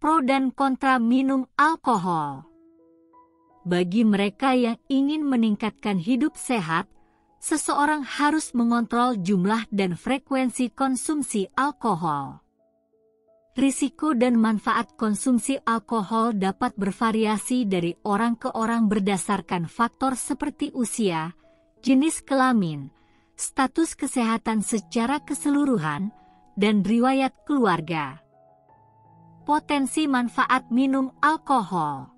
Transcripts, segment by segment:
Pro dan kontra minum alkohol. Bagi mereka yang ingin meningkatkan hidup sehat, seseorang harus mengontrol jumlah dan frekuensi konsumsi alkohol. Risiko dan manfaat konsumsi alkohol dapat bervariasi dari orang ke orang berdasarkan faktor seperti usia, jenis kelamin, status kesehatan secara keseluruhan, dan riwayat keluarga. Potensi manfaat minum alkohol.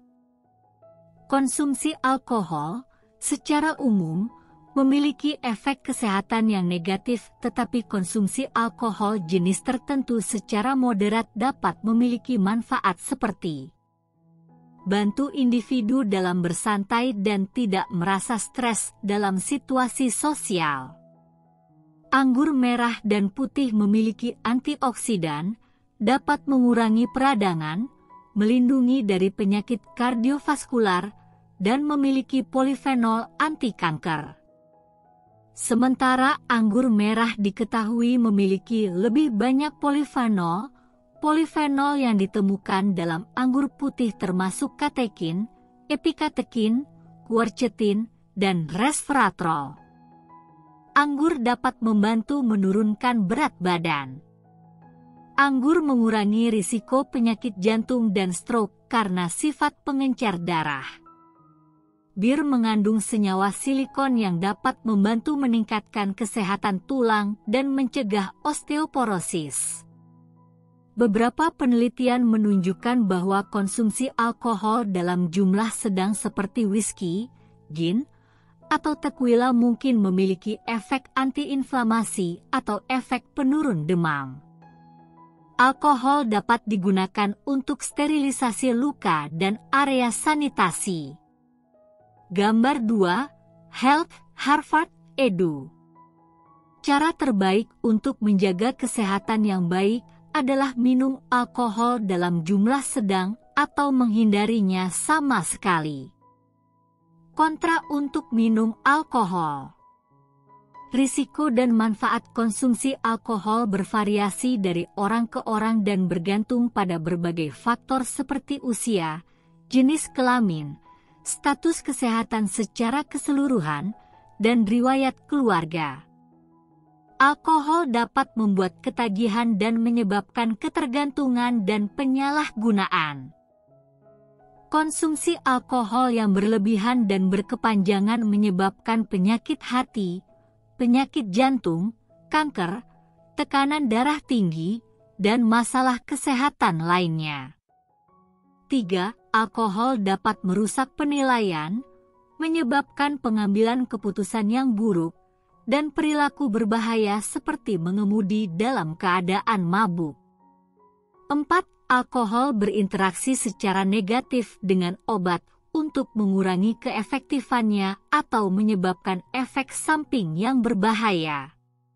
Konsumsi alkohol secara umum memiliki efek kesehatan yang negatif, tetapi konsumsi alkohol jenis tertentu secara moderat dapat memiliki manfaat seperti bantu individu dalam bersantai dan tidak merasa stres dalam situasi sosial. Anggur merah dan putih memiliki antioksidan, dapat mengurangi peradangan, melindungi dari penyakit kardiovaskular, dan memiliki polifenol anti kanker. Sementara anggur merah diketahui memiliki lebih banyak polifenol. Polifenol yang ditemukan dalam anggur putih termasuk katekin, epikatekin, quercetin, dan resveratrol. Anggur dapat membantu menurunkan berat badan. Anggur mengurangi risiko penyakit jantung dan stroke karena sifat pengencer darah. Bir mengandung senyawa silikon yang dapat membantu meningkatkan kesehatan tulang dan mencegah osteoporosis. Beberapa penelitian menunjukkan bahwa konsumsi alkohol dalam jumlah sedang seperti whisky, gin, atau tequila mungkin memiliki efek antiinflamasi atau efek penurun demam. Alkohol dapat digunakan untuk sterilisasi luka dan area sanitasi. Gambar 2, Health Harvard Edu. Cara terbaik untuk menjaga kesehatan yang baik adalah minum alkohol dalam jumlah sedang atau menghindarinya sama sekali. Kontra untuk minum alkohol. Risiko dan manfaat konsumsi alkohol bervariasi dari orang ke orang dan bergantung pada berbagai faktor seperti usia, jenis kelamin, status kesehatan secara keseluruhan, dan riwayat keluarga. Alkohol dapat membuat ketagihan dan menyebabkan ketergantungan dan penyalahgunaan. Konsumsi alkohol yang berlebihan dan berkepanjangan menyebabkan penyakit hati, penyakit jantung, kanker, tekanan darah tinggi, dan masalah kesehatan lainnya. 3. Alkohol dapat merusak penilaian, menyebabkan pengambilan keputusan yang buruk, dan perilaku berbahaya seperti mengemudi dalam keadaan mabuk. 4. Alkohol berinteraksi secara negatif dengan obat untuk mengurangi keefektifannya atau menyebabkan efek samping yang berbahaya.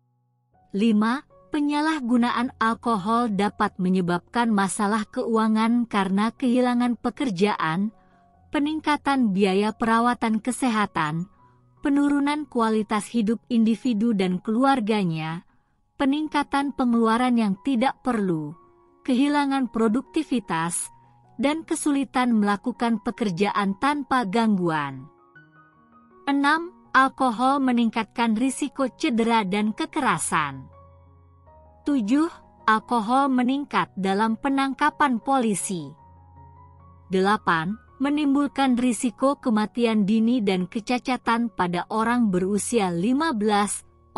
5. Penyalahgunaan alkohol dapat menyebabkan masalah keuangan karena kehilangan pekerjaan, peningkatan biaya perawatan kesehatan, penurunan kualitas hidup individu dan keluarganya, peningkatan pengeluaran yang tidak perlu, kehilangan produktivitas, dan kesulitan melakukan pekerjaan tanpa gangguan. 6. Alkohol meningkatkan risiko cedera dan kekerasan. 7. Alkohol meningkat dalam penangkapan polisi. 8. Menimbulkan risiko kematian dini dan kecacatan pada orang berusia 15-49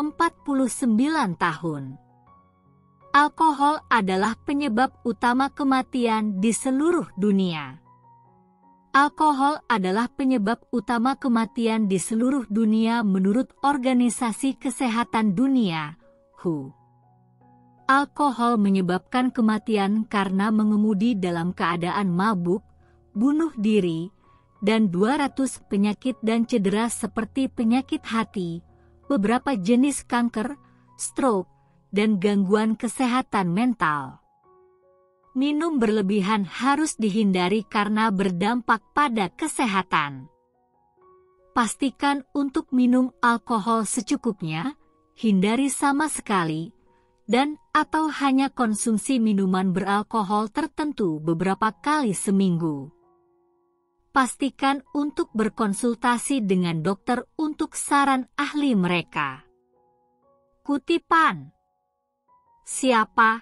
tahun. Alkohol adalah penyebab utama kematian di seluruh dunia. Alkohol adalah penyebab utama kematian di seluruh dunia menurut Organisasi Kesehatan Dunia, WHO. Alkohol menyebabkan kematian karena mengemudi dalam keadaan mabuk, bunuh diri, dan 200 penyakit dan cedera seperti penyakit hati, beberapa jenis kanker, stroke, dan gangguan kesehatan mental. Minum berlebihan harus dihindari karena berdampak pada kesehatan. Pastikan untuk minum alkohol secukupnya, hindari sama sekali, dan atau hanya konsumsi minuman beralkohol tertentu beberapa kali seminggu. Pastikan untuk berkonsultasi dengan dokter untuk saran ahli mereka. Kutipan. Siapa?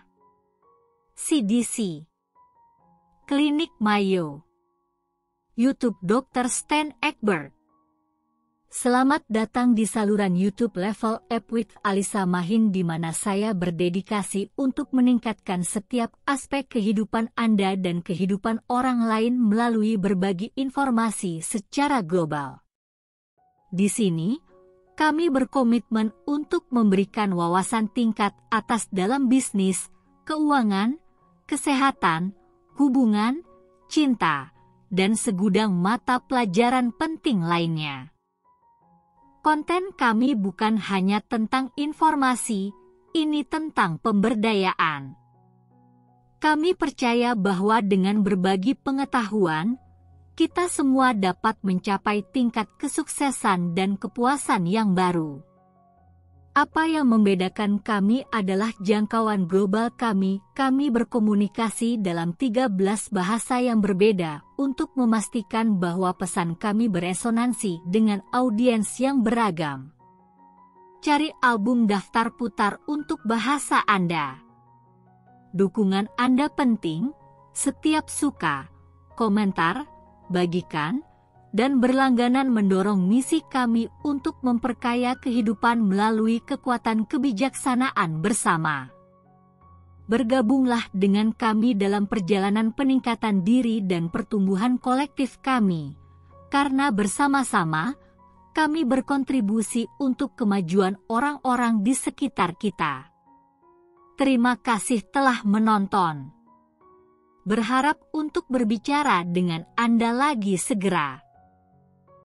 CDC. Klinik Mayo. YouTube Dr. Stan Egbert. Selamat datang di saluran YouTube Level Up with Alisa Mahin, di mana saya berdedikasi untuk meningkatkan setiap aspek kehidupan Anda dan kehidupan orang lain melalui berbagi informasi secara global. Di sini, kami berkomitmen untuk memberikan wawasan tingkat atas dalam bisnis, keuangan, kesehatan, hubungan, cinta, dan segudang mata pelajaran penting lainnya. Konten kami bukan hanya tentang informasi, ini tentang pemberdayaan. Kami percaya bahwa dengan berbagi pengetahuan, kita semua dapat mencapai tingkat kesuksesan dan kepuasan yang baru. Apa yang membedakan kami adalah jangkauan global kami. Kami berkomunikasi dalam 13 bahasa yang berbeda untuk memastikan bahwa pesan kami beresonansi dengan audiens yang beragam. Cari album daftar putar untuk bahasa Anda. Dukungan Anda penting. Setiap suka, komentar, bagikan, dan berlangganan mendorong misi kami untuk memperkaya kehidupan melalui kekuatan kebijaksanaan bersama. Bergabunglah dengan kami dalam perjalanan peningkatan diri dan pertumbuhan kolektif kami, karena bersama-sama kami berkontribusi untuk kemajuan orang-orang di sekitar kita. Terima kasih telah menonton. Berharap untuk berbicara dengan Anda lagi segera.